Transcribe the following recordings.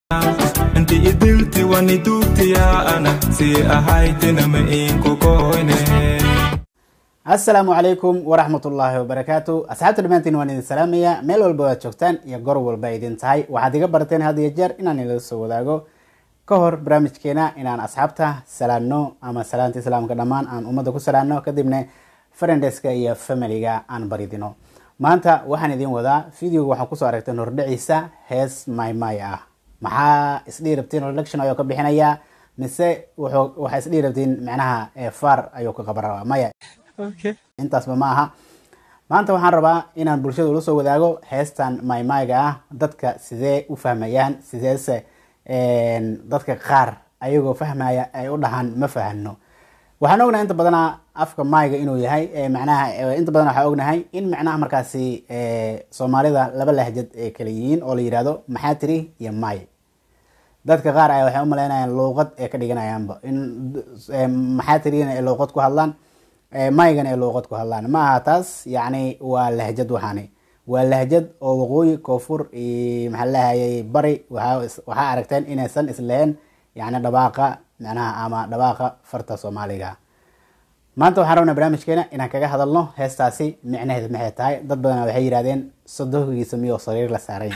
أنت إدلتي واني دوبتي يا أنا سي أهايتنا مئين كوكويني. السلام عليكم ورحمة الله وبركاته. أصحاب المانتين واني السلامية ميل والبوات شوكتان يقروا والبايدين تهي وحادي قبرتين هذه الجار إناني للسو داغو كهر برامج كينا إنان أصحابته سلامنو أما سلامتي سلام كدامان أن أمدكو سلامنو كدبنا فرندسكا إيا فاميليغا أن بريدينو maanta waxaan idin wadaa video waxaan ku soo aragtay hordhiciisa hees my maxaa isdhiirabtiin election ayuu ka bixinayaa mise waxa isdhiirabtiin macnaha far ayuu ka qabaraa maya okay intaas ma aha maanta waxaan rabaa inaan bulshada u soo wadaago heestan my dadka sidee u fahmayaan sideese dadka qaar ayagoo fahmaya ay u dhahan ma fahano waxaan ognahay inta badan afka mayga inuu yahay macnaha inta badan waxa ognahay in macnaha markaasi Soomaalida laba lahjad ee kala yihiin oo la yiraahdo maxaa tiri iyo may dadka qaar ay waxay u maleynayaan luqad ee ka dhiganayaanba in maxaa tirina ee luqad ku hadlaan maygana ee luqad ku hadlaan ma aha taas yani waa lahjad waxani waa lahjad oo waqooyi koonfur maxaa lahayay bari waxa aragteen inaysan isleen yani dhawaaqa macnaha ama dhawaaqa farta Soomaaliga maanta waxaan rabnaa barnaamijkeena inaan kaga hadalno heestaasi micnaheedu maxay tahay dad badan waxay yiraahdeen sadoogiisa miyo sariir la saaray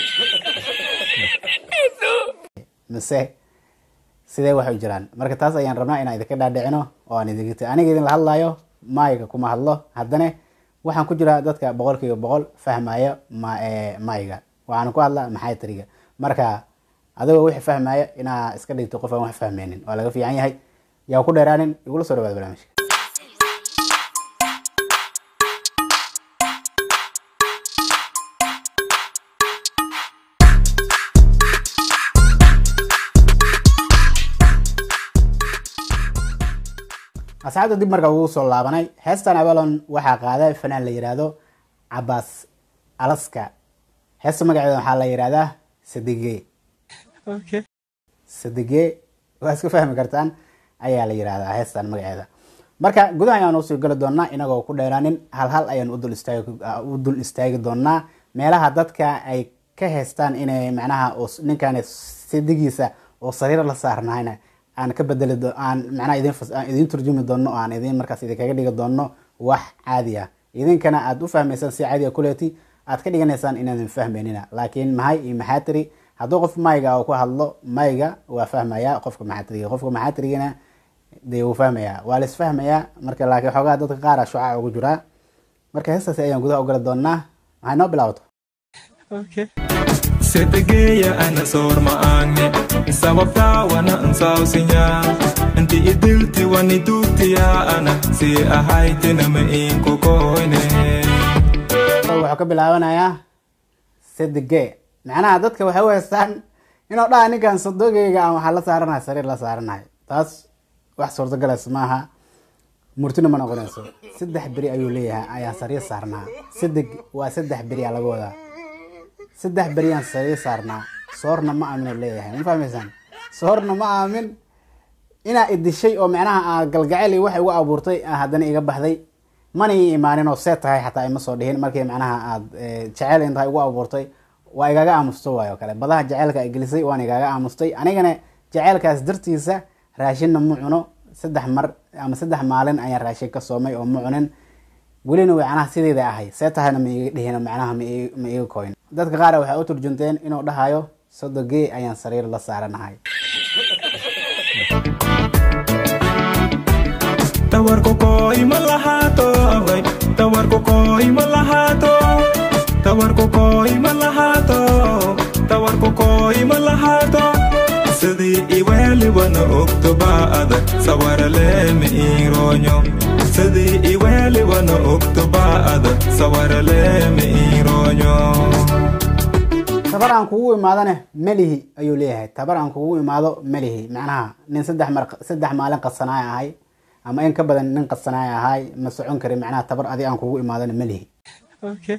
mise sidee wax u jiraan marka taas ayaan rabnaa inaan idinka dhaadhicino oo aan idin la hadlayo mayga kuma hadlo haddana waxaan ku jiraa dadka 100% fahmaya mayga waxaan ku hadlaa maxay tiriga marka adoo wax fahmaya ina iska dhigto qof aan wax fahmeenin waa laga fiican yahay yaa ku dheeraanin igula soo dhawaad barnaamijka asxaabta dib markaa ugu soo laabanay heestan abalon waxaa qaaday fanaan la yiraahdo Abbas Alaska heesta magaceeda waxaa la yiraahdaa Sadige okay Sadige waa iska fahmi kartaan ayaa la yiraahdaa heestan magaceeda marka gudaha ayaan soo gali doonaa inagoo ku dheeraanin hal ayaan u dul istaagi doonaa meelaha dadka ay ka heestaan inay macnaha ninkan Sadigiisa oo sariir la saarnaayna aan ka bedeli aan macnaha idin turjumi doono aan idin markaas idinkaga dhigi doono wax caadi ah idinkana aad u fahmaysan si caadi ah kuleeti aad ka dhiganaysaan inaan fahmeynina laakiin maxaa tiri haddii qof mayga oo ku hadlo mayga waa fahmaya qofka maxaa tirigana de uu fahmaya waa la isfahmaya marka laakiin xogaa dadka qaar shucaa ugu jira marka heestaas ayaan gudaha u gali doonaa waxay noo bilaabato okay Sadige أنا صور معاني سببتا وانا انساوسيا انت إدلتي واني دوبتي يا أنا سي أهايتنا مئين كوكويني waxaa ka bilaabanayaa Sadige macnaha dadka waxay weestaan inuu dhaha ninkan sadogeyga aan waxa la saaranahay sariir la saaranahay taas wax suurtagal ah maaha murtina ma noqonayso 3 bari ayuu leeyahay ayaa sariir saarnaa Sadig waa 3 bari laga wadaa 3 bari aan sariir saarnaa soorna ma aamin leeyahay ma fahmaysan soorna ma aamin ina idishay oo macnaha galgaceel wax ugu abuurtay haddana iga baxday mani imaanin oo seet tahay xataa ima soo dhihin markii macnaha aad jacayl inta ugu abuurtay waa igaga aamusto waayo kale badaha jacaylka ay gelisay waan igaga aamustay anigana jacaylkaas dartiisa raashinna ma cuno 3 mar ama 3 maalin ayaan raashin ka soomay oo ma cunin welina macnaha sideeda ahay seetahana ma iga dhihin macnaha ma iga koyn dadka qaar waxay u turjunteen inuu dhahayo Sadige ayaan sariir la saaranahay tawarko koy malahato tawarko koy malahato tawarko koy malahato tawarko koy malahato sidii iwali wana oktobaada sawarale mi ironyo sidii iwali wana oktobaada sawarale mi ironyo tabaran kugu imaadane malihi ayuu leeyahay tabaran kugu imaado malihi macnaha nin 3 maalin qasanaay ahay ama in ka badan nin qasanaay ahay ma socon kari macnaha tabar adi aan kugu imaadane malihi okay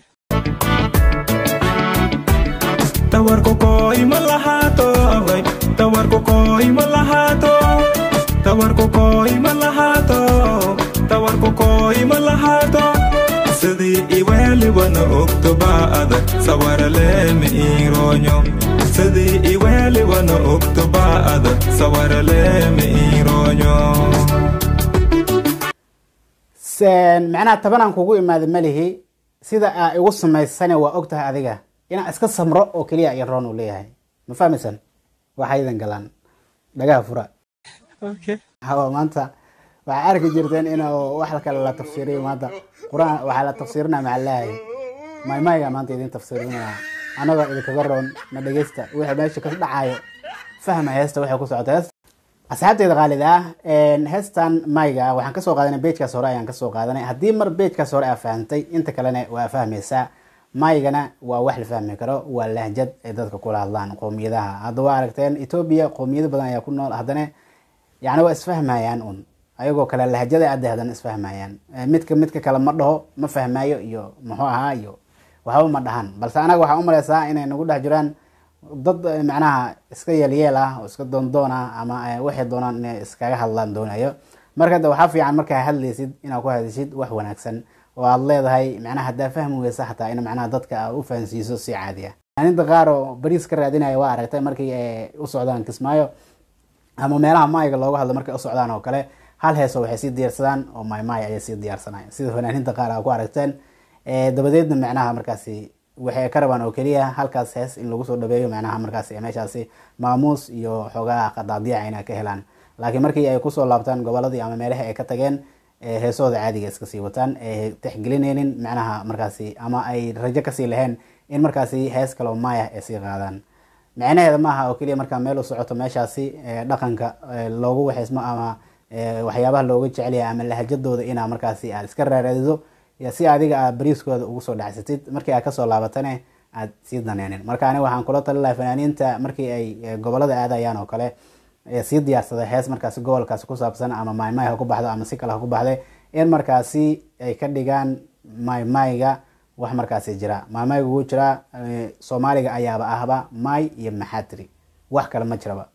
tawarko koy malahato tawarko koy malahato tawarko koy malahato tawarko koy malahato sidii iwali wana oktobaada sawarale mi ironyo sidii iwali wana ogtobaada sawarale me ironyo macnaha tabanaan kugu imaada malihi sida aa igu samaysane waa ogtahay adiga inaan iska samro oo keliya iyo roon uu leeyahay ma fahmaysan waxay idan galaan dhagaha fura hawa maanta waxaa arki jirteen inuu wax kale la tafsiiriyo maanta quraan waxaa la tafsiirinaa macallaahay maymayga maanta idin tafsiirinaa anagoo idinkaga roon na dhegeysta wixii meesha ka dhacayo fahma heesta waxay ku socotaa asxaabteyda qaalida ah heestan mayga waxaan kasoo qaadanay page-kaas hore ayaan kasoo qaadanay haddii mar page-kaas hore aa fahantay inta kalena waa fahmaysaa maygana waa wax la fahmi karo waa lahjad ay dadka kula hadlaan qoomiyadaha hadda waa aragteen Ethiopia qoomiyado badan ayaa ku nool haddana yani waa isfahmayaan un ayagoo kale lahjada aad hadan isfahmayaan midka kale ma dhaho ma fahmayo iyo muxuu ahaa iyo waxba ma dhahan balse anaga waxaan u maleysaa inay nagu dhex jiraan dad macnaha iska yeelyeel ah oo iska doondoona ama waxay doonaan inay iskaga hadlaan doonayo marka hadda waxaa fiican markaa hadlaysid inaad ku hadashid wax wanaagsan oo aad leedahay macnaha haddaa fahmi weysa xataa in macnaha dadka aad u fahansiiso si caadi ah aninta qaar oo bariis ka raadinaya waa aragtay markii ay u socdaan Kismaayo ama meelaha mayga looga hadlo markay u socdaan oo kale hal heeso waxay sii diyaarsadaan oo maymay ayay sii diyaarsanayaan sida fanaaniinta qaar aa ku aragteen dabadeedna macnaha markaasi waxay ka rabaan oo keliya halkaas hees in lagu soo dhabeeyo macnaha markaasi meeshaasi maamuus iyo xogaa qadaadiyac inay ka helaan laakiin markii ay kusoo laabtaan goboladii ama meelaha ay ka tageen heesooda caadiga iska sii wataan tixgelinaynin macnaha markaasi ama ay rajo kasii laheen in markaasi hees kale oo maya ay sii qaadaan macnaheeda maaha oo keliya markaa meel u socoto meeshaasi dhaqanka loogu waxaysmo ama waxyaabaha looga jecel yahay ama lahjadooda inaa markaasi aad iska raaraadiso si adiga aad bariiskooda ugu soo dhacsatid markii aad kasoo laabatane aad sii daneenin marka aniga waxaan kula tali lahaa fanaaniinta markii ay gobolada aadayaan oo kale sii diyaarsada hees markaasi gobolkaasi ku saabsan ama maymay ha ku baxdo ama si kale ha ku baxday in markaasi ay ka dhigaan maymayga wax markaasi jira maymayga wuu jiraa soomaaliga ayaaba ahba may iyo maxaatiri wax kale ma jiraba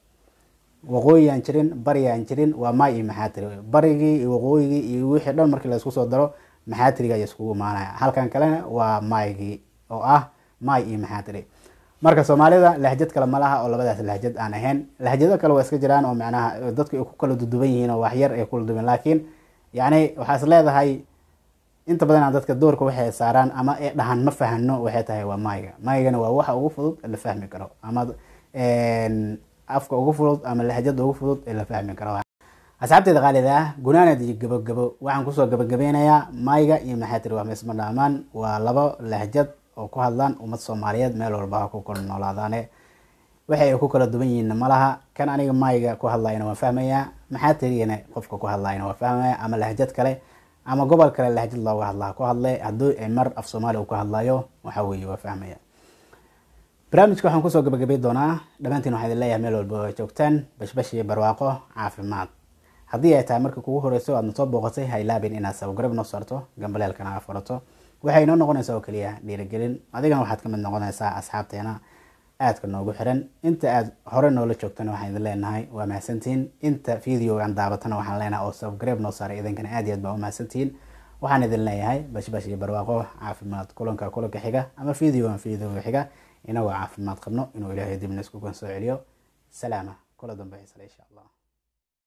waqooyi aan jirin bari aan jirin waa may iyo maxaatiri barigii iyo waqooyigii iyo wixii dhan markii la isku soo daro maxaatiriga ayaa iskugu imaanaya halkan kalena waa maygii oo ah may iyo maxaatiri marka Soomaalida lahjad kale ma laha oo labadaas lahjad aan ahayn lahjado kale waa iska jiraan oo macnaha dadku ay ku kala duduban yihiin oo wax yar ay kula duwan laakiin yani waxa is leedahay inta badan dadka doorka waxay saaraan ama ay dhahan ma fahano waxay tahay waa maygana waa waxa ugu fudud la fahmi karo ama afka ugu fudud ama lahjada ugu fudud la fahmi karo asxaabteyda qaalida ah gunaanad iyo gabagabo waxaan kusoo gabagabeynayaa mayga iyo maxaatiri waa meesma dhaamaan waa laba lahjad oo ku hadlaan ummad Soomaaliyeed meel walba ku kala noolaadaane waxay ku kala duwan yihiin malaha kan aniga mayga ku hadlayna waa fahmaya maxaatiriyana qofka ku hadlayna waa fahmaya ama lahjad kale ama gobol kale lahjad looga hadlaa ku hadlay hadduu mar af Soomaali ku hadlayo waxa weeye waa fahmaya barnaamijka waxaan kusoo gabagabay doonaa dhamaantiin waxaan leeyahay meel walba joogtaan bashbash iyo barwaaqo caafimaad haddii ay tahay marka kugu horeyso aad soo booqatay ha ilaabin inaad subscribe noo saarto gambaleelkana aad furato waxay noo noqonaysaa oo kaliya dhiirigelin adigana waxaad ka mid noqonaysaa asxaabteena aadka noogu xiran inta aad hore noola joogtana waxaan idin leenahay waa mahadsantihiin inta videogan daabatana waxaan leenahay oo subscribe noo saaray idinkana aad iyo aad baa u mahadsantihiin waxaan idin leeyahay bashbash iyo barwaaqo caafimaad kulanka xiga ama videoga xiga inagoo caafimaad qabno inuu ilaahay dibna isku kan soo celiyo salaama kula dambaysa insha Allah